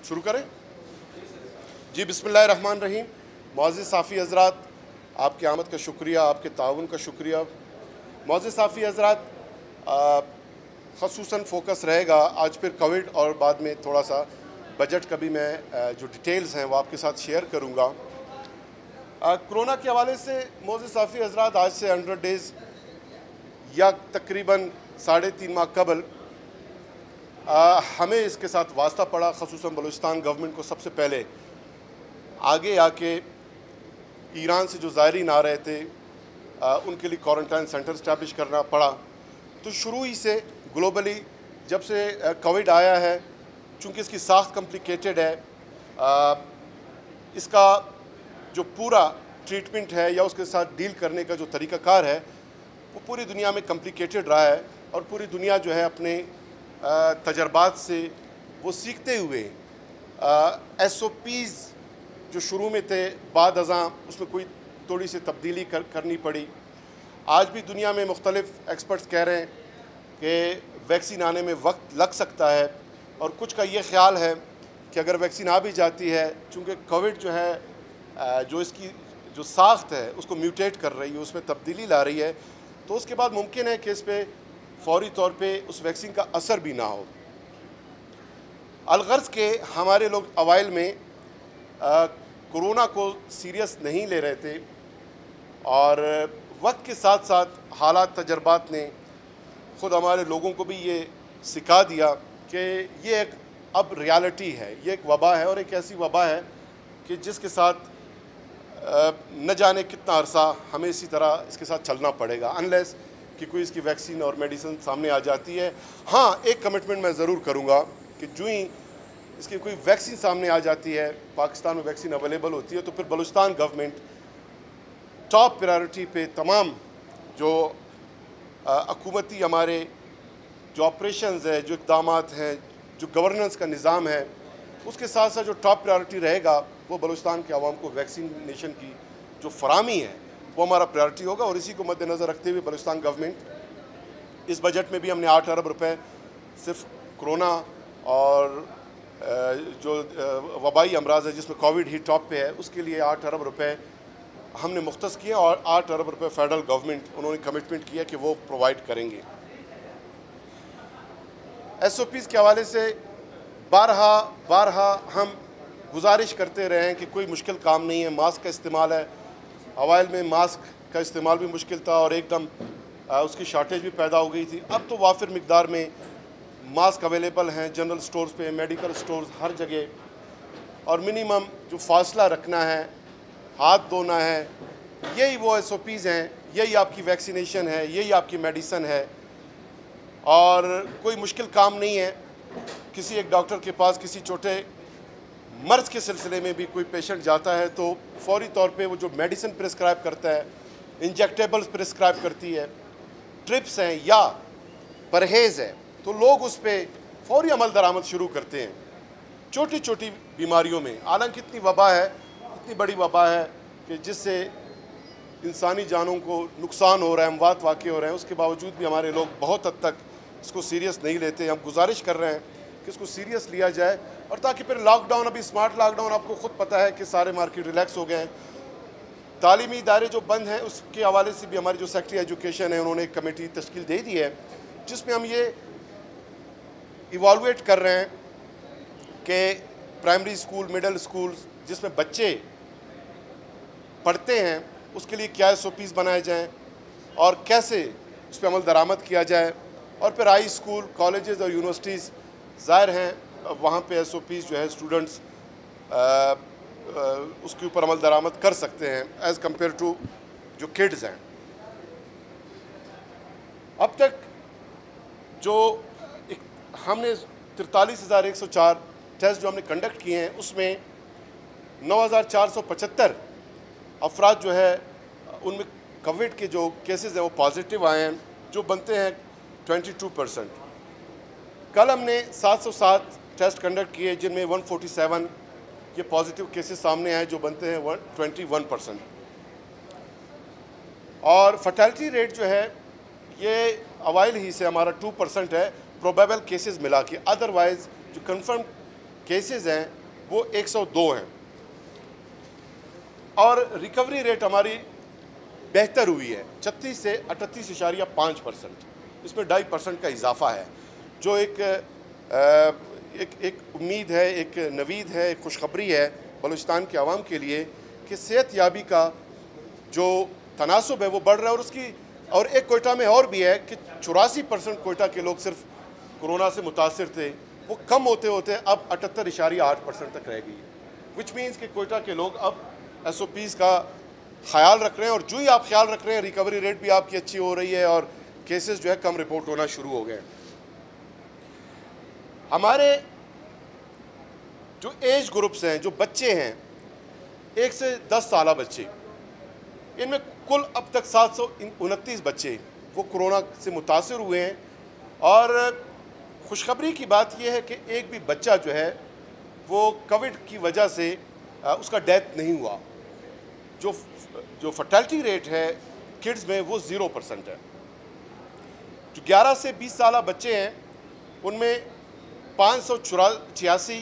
शुरू करें जी। बिस्मिल्लाहिर्रहमानिर्रहीम। मुअज़्ज़िज़ साफ़ी हज़रात, आपकी आमद का शुक्रिया, आपके ताउन का शुक्रिया। मुअज़्ज़िज़ साफ़ी हज़रात, ख़ुसूसन फ़ोकस रहेगा आज फिर कोविड और बाद में थोड़ा सा बजट का भी मैं जो डिटेल्स हैं वो आपके साथ शेयर करूँगा। कोरोना के हवाले से मुअज़्ज़िज़ साफ़ी हज़रात, आज से 100 डेज़ या तकरीबन 3.5 माह कबल हमें इसके साथ वास्ता पड़ा। ख़ुसूसन बलूचिस्तान गवर्नमेंट को सबसे पहले आगे आके ईरान से जो ज़ायरीन आ रहे थे उनके लिए क्वारंटाइन सेंटर इस्टेब्लिश करना पड़ा। तो शुरू ही से ग्लोबली जब से कोविड आया है, चूँकि इसकी साख्त कॉम्प्लिकेटेड है, इसका जो पूरा ट्रीटमेंट है या उसके साथ डील करने का जो तरीक़ाकार है वो पूरी दुनिया में कॉम्प्लिकेटेड रहा है। और पूरी दुनिया जो है अपने तजर्बात से वो सीखते हुए SOPs जो शुरू में थे बाद अज़ां उसमें कोई थोड़ी सी तब्दीली करनी पड़ी। आज भी दुनिया में मुख्तलिफ़ एक्सपर्ट्स कह रहे हैं कि वैक्सीन आने में वक्त लग सकता है, और कुछ का ये ख्याल है कि अगर वैक्सीन आ भी जाती है, चूँकि कोविड जो है जो इसकी जो साख्त है उसको म्यूटेट कर रही है, उसमें तब्दीली ला रही है, तो उसके बाद मुमकिन है कि इस पर फ़ौरी तौर पे उस वैक्सीन का असर भी ना हो। अलगर्ज़ के हमारे लोग अवाइल में कोरोना को सीरियस नहीं ले रहे थे, और वक्त के साथ साथ हालात तजर्बात ने ख़ुद हमारे लोगों को भी ये सिखा दिया कि ये एक अब रियलिटी है, ये एक वबा है, और एक ऐसी वबा है कि जिसके साथ न जाने कितना अरसा हमें इसी तरह इसके साथ चलना पड़ेगा, अनलेस कि कोई इसकी वैक्सीन और मेडिसिन सामने आ जाती है। हाँ, एक कमिटमेंट मैं ज़रूर करूँगा कि जो ही इसकी कोई वैक्सीन सामने आ जाती है, पाकिस्तान में वैक्सीन अवेलेबल होती है, तो फिर बलूचिस्तान गवर्नमेंट टॉप प्रायोरिटी पे तमाम जो हुकूमती हमारे जो ऑपरेशंस है, जो इक़दामात हैं, जो गवर्नेंस का निज़ाम है, उसके साथ साथ जो टॉप प्रायोरिटी रहेगा वो बलूचिस्तान के अवाम को वैक्सीनेशन की जो फरामी है वो हमारा प्रायोरिटी होगा। और इसी को मद्देनज़र रखते हुए बलूचिस्तान गवर्नमेंट इस बजट में भी हमने 8 अरब रुपए सिर्फ कोरोना और जो वबाई अमराज है जिसमें कोविड ही टॉप पे है उसके लिए 8 अरब रुपए हमने मुख्तस किए, और 8 अरब रुपए फेडरल गवर्नमेंट उन्होंने कमिटमेंट किया कि वो प्रोवाइड करेंगे। SOPs के हवाले से बारहा हम गुजारिश करते रहे हैं कि कोई मुश्किल काम नहीं है। मास्क का इस्तेमाल है, अवाइल में मास्क का इस्तेमाल भी मुश्किल था और एकदम उसकी शॉर्टेज भी पैदा हो गई थी। अब तो वाफिर मिकदार में मास्क अवेलेबल हैं जनरल स्टोर्स पे, मेडिकल स्टोर्स, हर जगह। और मिनिमम जो फासला रखना है, हाथ धोना है, यही वो SOPs हैं, यही आपकी वैक्सीनेशन है, यही आपकी मेडिसन है। और कोई मुश्किल काम नहीं है। किसी एक डॉक्टर के पास किसी छोटे मर्ज़ के सिलसिले में भी कोई पेशेंट जाता है तो फ़ौरी तौर पे वो जो मेडिसिन प्रिस्क्राइब करता है, इंजेक्टेबल्स प्रिस्क्राइब करती है, ट्रिप्स हैं या परहेज़ है, तो लोग उस पर फ़ौरी अमल दरामद शुरू करते हैं छोटी छोटी बीमारियों में। हालांकि इतनी वबा है, इतनी बड़ी वबा है कि जिससे इंसानी जानों को नुकसान हो रहा है, अमवात वाक़ हो रहे हैं, उसके बावजूद भी हमारे लोग बहुत हद तक इसको सीरियस नहीं लेते। हम गुजारिश कर रहे हैं कि इसको सीरियस लिया जाए, और ताकि फिर लॉकडाउन, अभी स्मार्ट लॉकडाउन आपको ख़ुद पता है कि सारे मार्केट रिलैक्स हो गए हैं। तालीमी इदारे जो बंद हैं उसके हवाले से भी हमारी जो सेक्रेटरी एजुकेशन है उन्होंने एक कमेटी तश्कील दे दी है जिसमें हम ये इवालुएट कर रहे हैं कि प्राइमरी स्कूल, मिडिल स्कूल जिसमें बच्चे पढ़ते हैं उसके लिए क्या SOPs बनाए जाएँ और कैसे उस पर अमल दरामद किया जाए। और फिर हाई स्कूल, कॉलेजेस और यूनिवर्सिटीज़ ज़ाहिर हैं वहाँ पे SOPs जो है स्टूडेंट्स उसके ऊपर अमल दरामद कर सकते हैं एज़ कम्पेयर टू जो किड्स हैं। अब तक जो हमने 43,104 टेस्ट जो हमने कंडक्ट किए हैं उसमें 9,475 अफराद जो है उनमें कोविड के जो केसेस हैं वो पॉजिटिव आए हैं, जो बनते हैं 22%। कल हमने 707 टेस्ट कंडक्ट किए जिनमें 147 ये पॉजिटिव केसेस सामने आए जो बनते हैं 21%। और फर्टिलिटी रेट जो है ये अवाइल ही से हमारा 2% है प्रोबेबल केसेस मिला के। अदरवाइज़ जो कंफर्म केसेस हैं वो 102 हैं और रिकवरी रेट हमारी बेहतर हुई है 36 से 38.5%। इसमें 2.5% का इजाफा है, जो एक उम्मीद है, एक नवीद है, एक खुशखबरी है बलूचिस्तान के आवाम के लिए कि सेहत याबी का जो तनासब है वो बढ़ रहा है। और एक कोयटा में और भी है कि 84% कोयटा के लोग सिर्फ कोरोना से मुतासिर थे, वो कम होते होते अब 78.8% तक रह गई है, विच मीन्स कि कोयटा के लोग अब SOPs का ख्याल रख रहे हैं। और जो ही आप ख्याल रख रहे हैं, रिकवरी रेट भी आपकी अच्छी हो रही है और केसेस जो है कम रिपोर्ट होना शुरू हो गए। हमारे जो एज ग्रुप्स हैं, जो बच्चे हैं 1 से 10 साल बच्चे, इनमें कुल अब तक 729 बच्चे वो कोरोना से मुतासिर हुए हैं। और खुशखबरी की बात यह है कि एक भी बच्चा जो है वो कोविड की वजह से उसका डेथ नहीं हुआ। जो फर्टिलिटी रेट है किड्स में वो 0% है। जो 11 से 20 साल बच्चे हैं उनमें 586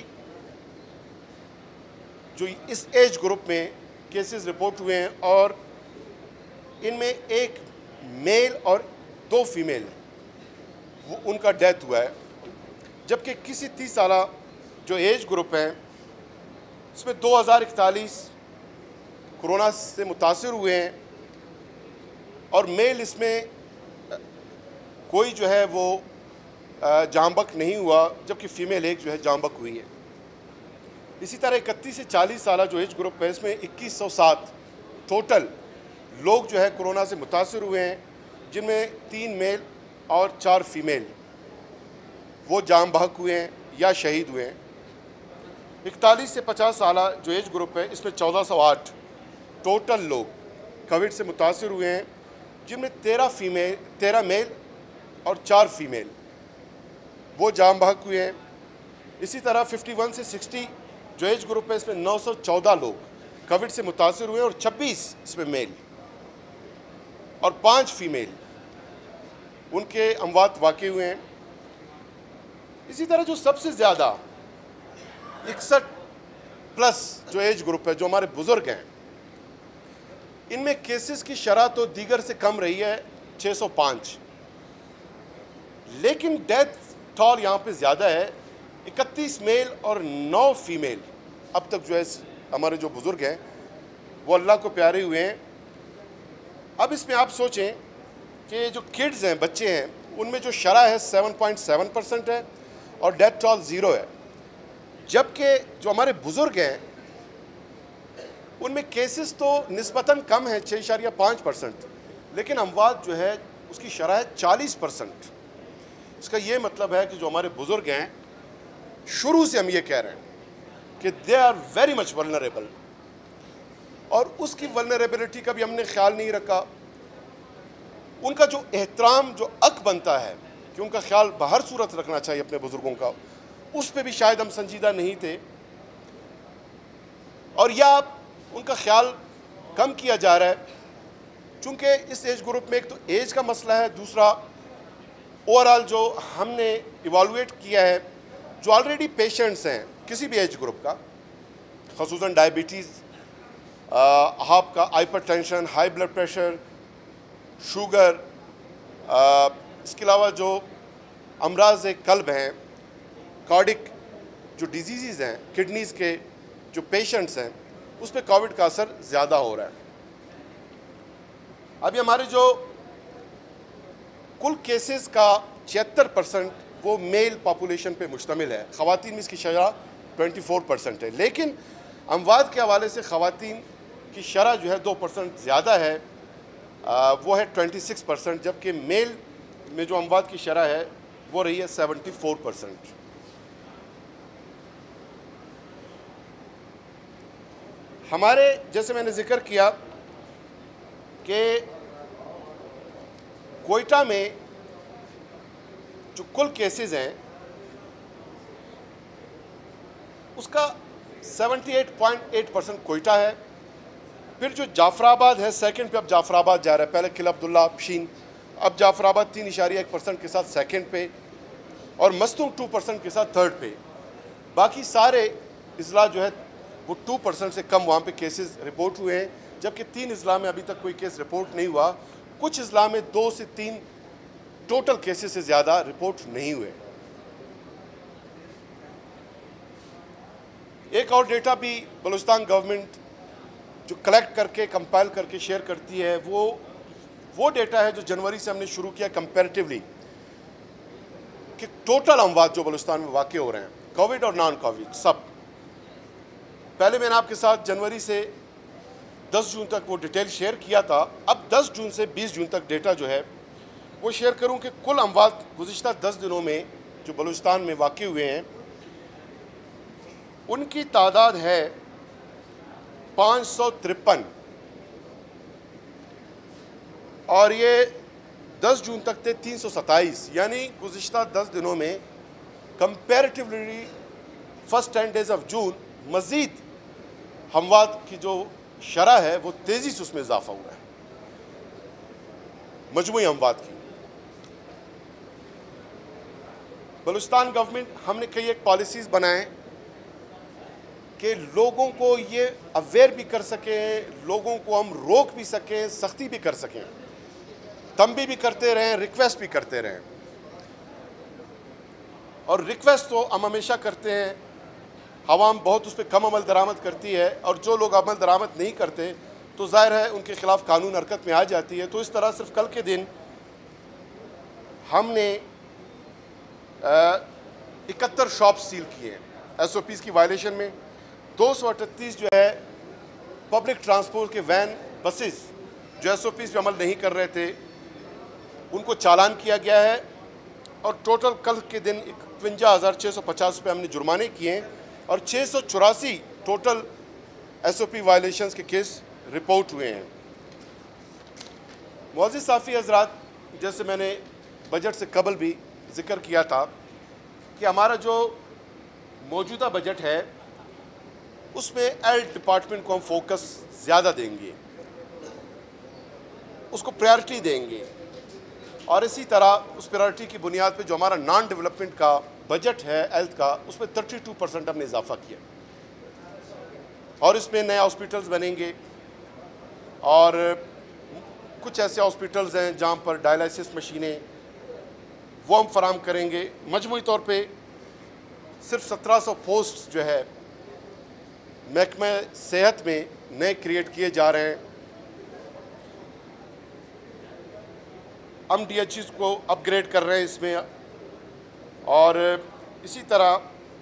जो इस एज ग्रुप में केसेस रिपोर्ट हुए हैं और इनमें एक मेल और 2 फीमेल वो उनका डेथ हुआ है। जबकि किसी 30 साल जो एज ग्रुप है इसमें 2041 कोरोना से मुतासिर हुए हैं और मेल इसमें कोई जो है वो जामबक नहीं हुआ, जबकि फ़ीमेल एक जो है जामबक हुई है। इसी तरह 31 से 40 साल जो एज ग्रुप है इसमें 2107 टोटल लोग जो है कोरोना से मुतासिर हुए हैं, जिनमें 3 मेल और 4 फीमेल वो जाम बहक हुए हैं या शहीद हुए हैं। 41 से 50 साल जो एज ग्रुप है इसमें 1408 टोटल लोग कोविड से मुतासिर हुए हैं, जिनमें 13 मेल और 4 फीमेल वो जाम बहक हुए हैं। इसी तरह 51 से 60 जो एज ग्रुप है इसमें 914 लोग कोविड से मुतासिर हुए हैं और 26 इसमें मेल और 5 फीमेल उनके अमवात वाक़ई हुए हैं। इसी तरह जो सबसे ज़्यादा 61+ जो एज ग्रुप है, जो हमारे बुज़ुर्ग हैं, इनमें केसेस की शरह तो दीगर से कम रही है 605, लेकिन डेथ टॉल यहाँ पे ज़्यादा है। 31 मेल और 9 फीमेल अब तक जो है हमारे जो बुज़ुर्ग हैं वो अल्लाह को प्यारे हुए हैं। अब इसमें आप सोचें कि जो किड्स हैं, बच्चे हैं, उनमें जो शरह है 7.7% है और डेथ टॉल 0 है, जबकि जो हमारे बुज़ुर्ग हैं उनमें केसेस तो निस्बतन कम है 6.5%, लेकिन अमवात जो है उसकी शरह है 40%। इसका ये मतलब है कि जो हमारे बुज़ुर्ग हैं, शुरू से हम ये कह रहे हैं कि they are very much vulnerable, और उसकी वल्नरेबिलिटी का भी हमने ख्याल नहीं रखा। उनका जो एहतराम, जो हक बनता है कि उनका ख्याल बाहर सूरत रखना चाहिए अपने बुज़ुर्गों का, उस पर भी शायद हम संजीदा नहीं थे, और या उनका ख्याल कम किया जा रहा है। चूँकि इस एज ग्रुप में एक तो एज का मसला है, दूसरा ओवरऑल जो हमने इवालुएट किया है, जो ऑलरेडी पेशेंट्स हैं किसी भी एज ग्रुप का, ख़ुसूसन डायबिटीज़, आपका hypertension, high blood pressure, sugar, इसके अलावा जो अमराज कल्ब हैं, कार्डिक जो डिजीज़ हैं, किडनीज़ के जो पेशेंट्स हैं, उस पर कोविड का असर ज़्यादा हो रहा है। अभी हमारे जो कुल केसेस का 76% वो मेल पॉपुलेशन पे मुश्तमिल है, ख़वातीन में इसकी शरह 24% है, लेकिन अमवात के हवाले से ख़वातीन की शरह जो है 2% ज़्यादा है, वो है 26%, जबकि मेल में जो अमवात की शरह है वो रही है 74%। हमारे, जैसे मैंने जिक्र किया कि कोयटा में जो कुल केसेस हैं उसका 78.8% कोयटा है। फिर जो जाफराबाद है सेकंड पे, अब जाफराबाद जा रहा है, पहले किला अब्दुल्ला, पशीन, अब जाफराबाद 3.1% के साथ सेकंड पे, और मस्तूंग 2% के साथ थर्ड पे। बाकी सारे अजला जो है वो 2% से कम वहाँ पे केसेस रिपोर्ट हुए हैं, जबकि 3 अजला में अभी तक कोई केस रिपोर्ट नहीं हुआ। कुछ अजला में 2 से 3 टोटल केसेस से ज़्यादा रिपोर्ट नहीं हुए। एक और डेटा भी बलूचिस्तान गवर्नमेंट जो कलेक्ट करके कंपाइल करके शेयर करती है, वो डेटा है जो जनवरी से हमने शुरू किया कंपैरेटिवली, कि टोटल अमवात जो बलूचिस्तान में वाक़ हो रहे हैं, कोविड और नॉन कोविड सब। पहले मैंने आपके साथ जनवरी से 10 जून तक वो डिटेल शेयर किया था। अब 10 जून से 20 जून तक डेटा जो है वो शेयर करूं कि कुल अमवात गुज़िश्ता 10 दिनों में जो बलूचिस्तान में वाक़ हुए हैं उनकी तादाद है 553, और ये 10 जून तक थे 327। यानी गुज़िश्ता 10 दिनों में comparatively first 10 days of June मज़ीद हमवात की जो शरह है वो तेज़ी से उसमें इजाफा हुआ है मजमूई हमवात की। बलूचिस्तान गवर्नमेंट हमने कई एक पॉलिसीज़ बनाए कि लोगों को ये अवेयर भी कर सकें, लोगों को हम रोक भी सकें, सख्ती भी कर सकें, तंबी भी करते रहें, रिक्वेस्ट भी करते रहें। और रिक्वेस्ट तो हम हमेशा करते हैं, हवाम बहुत उस पर कम अमल दरामद करती है, और जो लोग अमल दरामद नहीं करते तो ज़ाहिर है उनके ख़िलाफ़ कानून हरकत में आ जाती है। तो इस तरह सिर्फ कल के दिन हमने 71 शॉप सील किए हैं SOPs की वायलेशन में। 238 जो है पब्लिक ट्रांसपोर्ट के वैन बसेस जो SOPs पे अमल नहीं कर रहे थे उनको चालान किया गया है, और टोटल कल के दिन 51,650 रुपये हमने जुर्माने किए हैं, और 684 टोटल SOP वायलेशंस के केस रिपोर्ट हुए हैं। मुअज़्ज़िज़ साफ़ी हज़रात, जैसे मैंने बजट से कबल भी जिक्र किया था कि हमारा जो मौजूदा बजट है उसमें हेल्थ डिपार्टमेंट को हम फोकस ज़्यादा देंगे, उसको प्रायोरिटी देंगे, और इसी तरह उस प्रायोरिटी की बुनियाद पे जो हमारा नॉन डेवलपमेंट का बजट है हेल्थ का, उसमें 32% हमने इजाफा किया, और इसमें नए हॉस्पिटल्स बनेंगे, और कुछ ऐसे हॉस्पिटल्स हैं जहाँ पर डायलिसिस मशीनें वो हम फराम करेंगे। मजमूई तौर पे सिर्फ 1700 पोस्ट जो है महकमा सेहत में नए क्रिएट किए जा रहे हैं। हम DHEs को अपग्रेड कर रहे हैं इसमें, और इसी तरह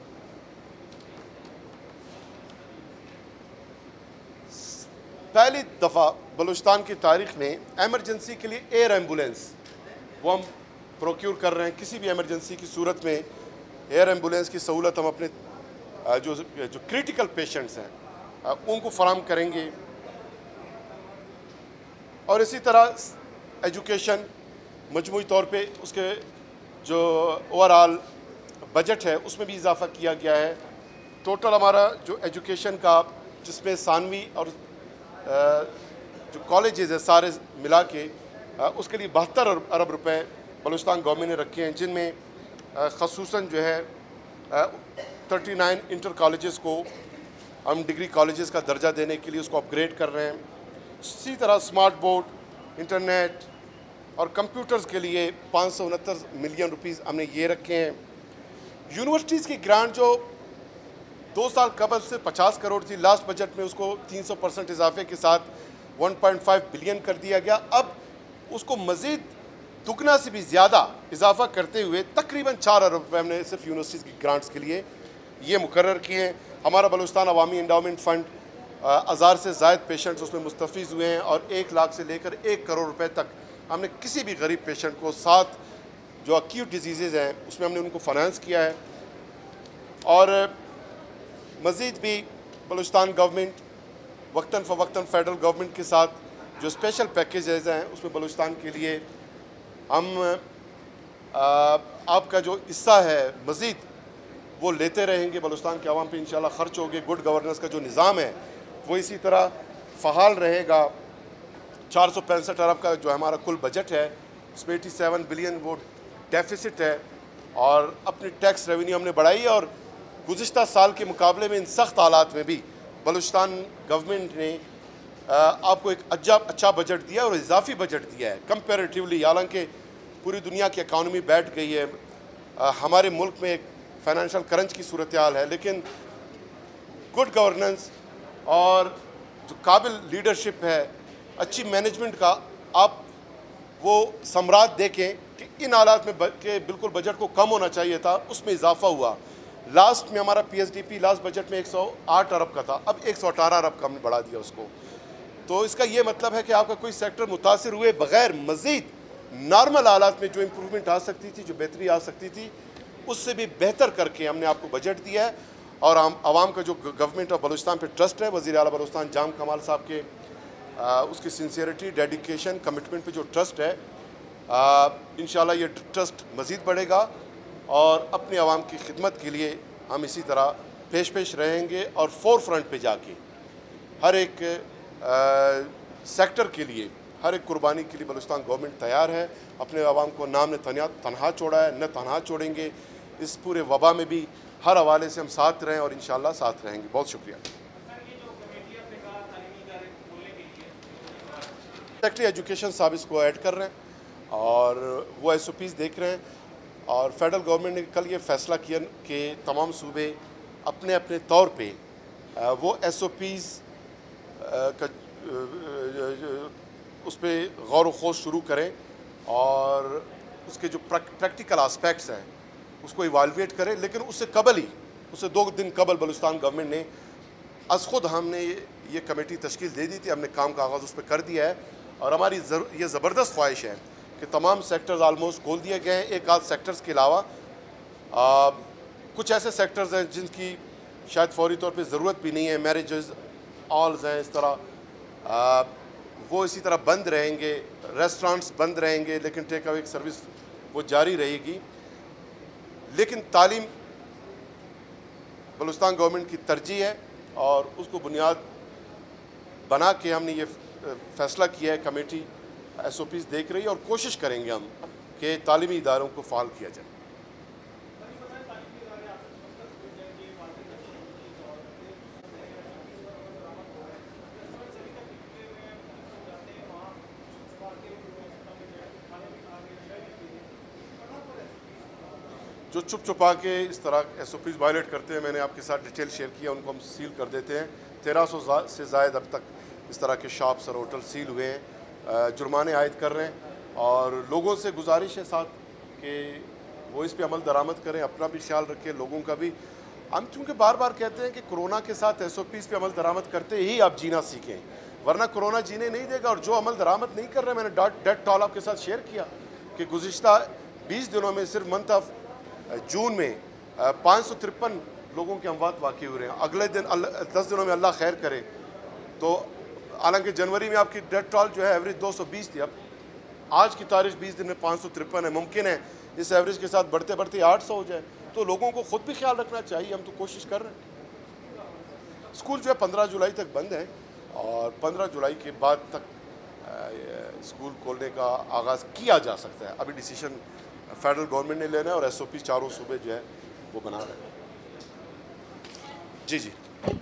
पहली दफ़ा बलूचिस्तान की तारीख़ में एमरजेंसी के लिए एयर एम्बुलेंस वो हम प्रोक्योर कर रहे हैं। किसी भी एमरजेंसी की सूरत में एयर एम्बुलेंस की सहूलत हम अपने जो क्रिटिकल पेशेंट्स हैं उनको फराम करेंगे। और इसी तरह एजुकेशन मजमूई तौर पे उसके जो ओवरऑल बजट है उसमें भी इजाफा किया गया है। टोटल हमारा जो एजुकेशन का, जिसमें सानवी और जो कॉलेजेस है सारे मिला के, उसके लिए 72 अरब रुपए बलूचिस्तान गवर्नमेंट ने रखे हैं, जिनमें ख़ुसूसन जो है 39 इंटर कॉलेजेस को हम डिग्री कॉलेजेस का दर्जा देने के लिए उसको अपग्रेड कर रहे हैं। इसी तरह स्मार्ट बोर्ड, इंटरनेट और कंप्यूटर्स के लिए 569 मिलियन रुपीस हमने ये रखे हैं। यूनिवर्सिटीज़ की ग्रांट जो 2 साल कबल से 50 करोड़ थी, लास्ट बजट में उसको 300% इजाफे के साथ 1.5 बिलियन कर दिया गया। अब उसको मज़ीद दुगना से भी ज़्यादा इजाफा करते हुए तकरीबन 4 अरब रुपये हमने सिर्फ यूनिवर्सिटीज़ की ग्रांट्स के लिए ये मुकर्रर किए हैं। हमारा बलूचिस्तान अवामी इंडाउमेंट फ़ंड 1000 से ज़ायद पेशेंट्स उसमें मुस्तफ़ीज़ हुए हैं, और 1 लाख से लेकर 1 करोड़ रुपए तक हमने किसी भी गरीब पेशेंट को 7 जो अक्यूट डिजीज़ हैं उसमें हमने उनको फाइनेंस किया है। और मज़ीद भी बलूचिस्तान गवर्नमेंट वक्तन फ़वक्तन फेडरल गवर्नमेंट के साथ जो स्पेशल पैकेजेस हैं उसमें बलूचिस्तान के लिए हम आपका जो हिस्सा है मज़ीद वो लेते रहेंगे। बलूचिस्तान के अवाम पे इंशाल्लाह ख़र्च होंगे। गुड गवर्नेंस का जो निज़ाम है वो इसी तरह फ़हाल रहेगा। 465 अरब का जो हमारा कुल बजट है उसमें 87 बिलियन वो डेफिसिट है, और अपनी टैक्स रेवेन्यू हमने बढ़ाई है, और गुज़िश्ता साल के मुकाबले में इन सख्त हालात में भी बलूचिस्तान गवर्नमेंट ने आपको एक अच्छा बजट दिया और इजाफी बजट दिया है कंपेरेटिवली। हालांकि पूरी दुनिया की इकानमी बैठ गई है, हमारे मुल्क में एक फाइनेंशियल क्रंच की सूरत हाल है, लेकिन गुड गवर्नेंस और जो काबिल लीडरशिप है, अच्छी मैनेजमेंट का आप वो सम्राट देखें कि इन हालात में के बिल्कुल बजट को कम होना चाहिए था, उसमें इजाफा हुआ। लास्ट में हमारा PSDP लास्ट बजट में 108 अरब का था, अब 118 अरब का हमने बढ़ा दिया उसको। तो इसका ये मतलब है कि आपका कोई सेक्टर मुतासिर हुए बग़ैर मज़ीद नॉर्मल हालात में जो इम्प्रूवमेंट आ सकती थी, जो बेहतरी आ सकती थी, उससे भी बेहतर करके हमने आपको बजट दिया है। और हम आवाम का जो गवर्नमेंट ऑफ बलूचिस्तान पे ट्रस्ट है, वज़ीर आला बलूचिस्तान जाम कमाल साहब के उसकी सिंसियरिटी, डेडिकेशन, कमिटमेंट पे जो ट्रस्ट है, इंशाल्लाह ये ट्रस्ट मज़ीद बढ़ेगा और अपने आवाम की खिदमत के लिए हम इसी तरह पेश रहेंगे और फोर फ्रंट पर जाके हर एक सेक्टर के लिए, हर एक कुर्बानी के लिए बलूचिस्तान गवर्नमेंट तैयार है। अपने आवाम को नाम ने तनहा छोड़ा है, न तनहा छोड़ेंगे। इस पूरे वबा में भी हर हवाले से हम साथ रहें और इंशाल्लाह साथ रहेंगे। बहुत शुक्रिया। सेक्रेटरी एजुकेशन साहब इसको ऐड कर रहे हैं और वो SOPs देख रहे हैं और फेडरल गवर्नमेंट ने कल ये फ़ैसला किया कि तमाम सूबे अपने अपने तौर पे वो SOPs का उस पर गौर व खोज शुरू करें और उसके जो प्रैक्टिकल आस्पेक्ट्स हैं उसको इवालुएट करें। लेकिन उससे कबल ही, उससे 2 दिन कबल बलूचिस्तान गवर्नमेंट ने अज़ खुद हमने ये कमेटी तश्कील दे दी थी, हमने काम का आगाज़ उस पर कर दिया है और हमारी ये ज़बरदस्त ख्वाहिश है कि तमाम सेक्टर्स आलमोस्ट खोल दिए गए हैं। एक आध सेक्टर्स के अलावा कुछ ऐसे सेक्टर्स हैं जिनकी शायद फौरी तौर पे ज़रूरत भी नहीं है, मैरिजेस हॉल्स हैं, इस तरह वो इसी तरह बंद रहेंगे, रेस्टोरेंट्स बंद रहेंगे, लेकिन टेक अवे सर्विस वो जारी रहेगी। लेकिन तालीम बलूचिस्तान गवर्नमेंट की तरजीह है और उसको बुनियाद बना के हमने ये फ़ैसला किया है। कमेटी SOPs देख रही है और कोशिश करेंगे हम कि तालीमी इदारों को फ़ाल किया जाए। जो चुप छुपा के इस तरह SOPs वायलेट करते हैं, मैंने आपके साथ डिटेल शेयर किया, उनको हम सील कर देते हैं। 1300 से ज़ायद अब तक इस तरह के शॉप्स और होटल सील हुए हैं, जुर्माने आयद कर रहे हैं और लोगों से गुजारिश है साथ कि वो इस पे अमल दरामद करें, अपना भी ख्याल रखें, लोगों का भी। हम चूँकि बार बार कहते हैं कि कोरोना के साथ SOPs पे अमल दरामद करते ही आप जीना सीखें, वरना कोरोना जीने नहीं देगा। और जो अमल दरामद नहीं कर रहे, मैंने डेथ टॉल आपके साथ शेयर किया कि गुज़िश्ता 20 दिनों में सिर्फ मंथ ऑफ जून में 553 लोगों के अमवात वाक़ई हो रहे हैं। अगले दिन 10 दिनों में अल्लाह खैर करे तो, हालांकि जनवरी में आपकी डेथ टॉल जो है एवरेज 220 थी, अब आज की तारीख 20 दिन में 553 है। मुमकिन है इस एवरेज के साथ बढ़ते बढ़ते 800 हो जाए। तो लोगों को ख़ुद भी ख्याल रखना चाहिए, हम तो कोशिश कर रहे हैं। स्कूल जो है 15 जुलाई तक बंद है और 15 जुलाई के बाद तक स्कूल खोलने का आगाज़ किया जा सकता है। अभी डिसीजन फेडरल गवर्नमेंट ने लेना है और SOP चारों सूबे जो है वो बना रहे हैं। जी जी,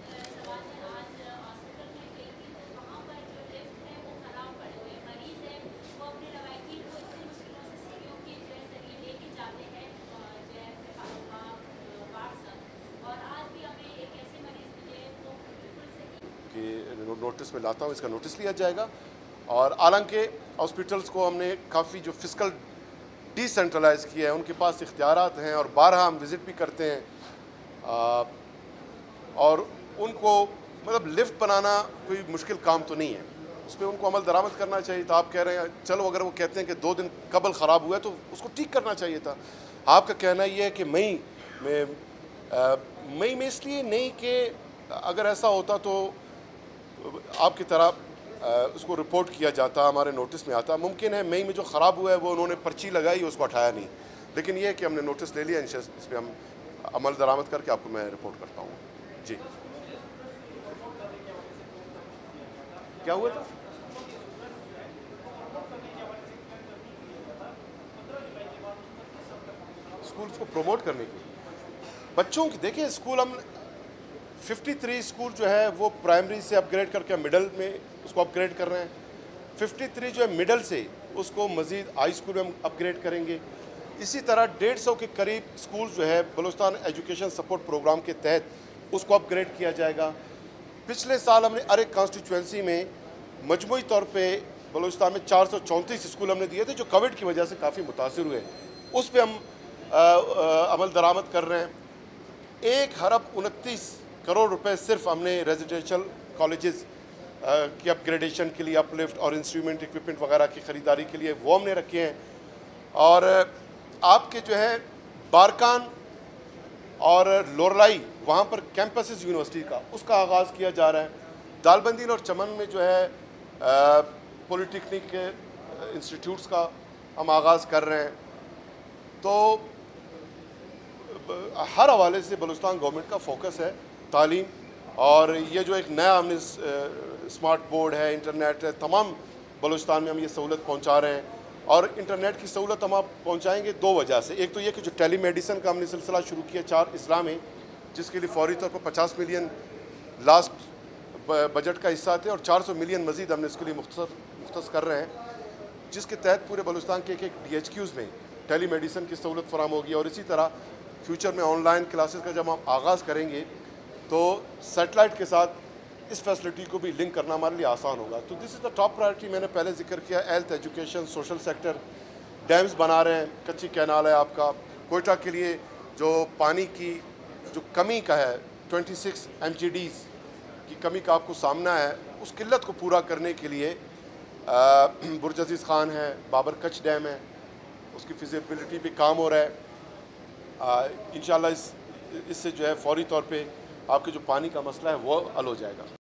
कि नोटिस में लाता हूँ, इसका नोटिस लिया जाएगा। और हालांकि हॉस्पिटल्स को हमने काफ़ी जो फिजिकल डिसेंट्रलाइज किया है, उनके पास इख्तियारात हैं और 12 हम विज़िट भी करते हैं और उनको मतलब लिफ्ट बनाना कोई मुश्किल काम तो नहीं है, उस पर उनको अमल दरामद करना चाहिए था। आप कह रहे हैं चलो, अगर वो कहते हैं कि 2 दिन कबल ख़राब हुआ है तो उसको ठीक करना चाहिए था। आपका कहना ये है कि मई में इसलिए नहीं कि अगर ऐसा होता तो आपकी तरह उसको रिपोर्ट किया जाता, हमारे नोटिस में आता। मुमकिन है मई में जो ख़राब हुआ है वो उन्होंने पर्ची लगाई, उसको हटाया नहीं, लेकिन ये है कि हमने नोटिस ले लिया, इस पर हम अमल दरामद करके आपको मैं रिपोर्ट करता हूँ। जी, क्या हुआ था? स्कूल्स को प्रमोट करने की बच्चों की देखिए स्कूल हम 53 स्कूल जो है वो प्राइमरी से अपग्रेड करके मिडल में उसको अपग्रेड कर रहे हैं। 53 जो है मिडल से उसको मज़ीद हाई स्कूल में हम अपग्रेड करेंगे। इसी तरह 150 के करीब स्कूल जो है बलूचिस्तान एजुकेशन सपोर्ट प्रोग्राम के तहत उसको अपग्रेड किया जाएगा। पिछले साल हमने अरेक कॉन्स्टिट्यूंसी में मजमूई तौर पे बलूचिस्तान में 434 स्कूल हमने दिए थे जो कोविड की वजह से काफ़ी मुतासिर हुए। उस पर हम अमल दरामद कर रहे हैं। 1 अरब 29 करोड़ रुपए सिर्फ हमने रेजिडेंशियल कॉलेजेस की अपग्रेडेशन के लिए, अपलिफ्ट और इंस्ट्रूमेंट इक्विपमेंट वगैरह की ख़रीदारी के लिए वो हमने रखे हैं। और आपके जो है बारकान और लोरलाई वहाँ पर कैंपसेस यूनिवर्सिटी का उसका आगाज़ किया जा रहा है। दालबंदी और चमन में जो है पॉलिटेक्निक इंस्टीट्यूट्स का हम आगाज़ कर रहे हैं। तो हर हवाले से बलूचिस्तान गवर्नमेंट का फोकस है तालीम, और ये जो एक नया हमने स्मार्ट बोर्ड है, इंटरनेट है, तमाम बलूचिस्तान में हम ये सहूलत पहुंचा रहे हैं। और इंटरनेट की सहूलत हम आप पहुँचाएँगे 2 वजह से। एक तो ये कि जो टेली मेडिसन का हमने सिलसिला शुरू किया 4 अजला में, जिसके लिए फौरी तौर पर 50 मिलियन लास्ट बजट का हिस्सा थे और 400 मिलियन मज़ीद हमने इसके लिए मुख्तस कर रहे हैं, जिसके तहत पूरे बलूचिस्तान के एक DHQs में टेली मेडिसन की सहूलत फराम होगी। और इसी तरह फ्यूचर में ऑनलाइन क्लासेस का जब हम आगाज़ करेंगे तो सैटेलाइट के साथ इस फैसिलिटी को भी लिंक करना हमारे लिए आसान होगा। तो this is the top priority. मैंने पहले जिक्र किया health, education, social sector, dams बना रहे हैं, कच्ची कैनाल है आपका कोयटा के लिए जो पानी की जो कमी का है 26 MGDs की कमी का आपको सामना है, उस किल्लत को पूरा करने के लिए बुर्ज अजीज़ खान है, बाबर कच्छ डैम है, उसकी फिजिबिलिटी पे काम हो रहा है। इंशाल्लाह इससे जो है फौरी तौर पे आपके जो पानी का मसला है वो हल हो जाएगा।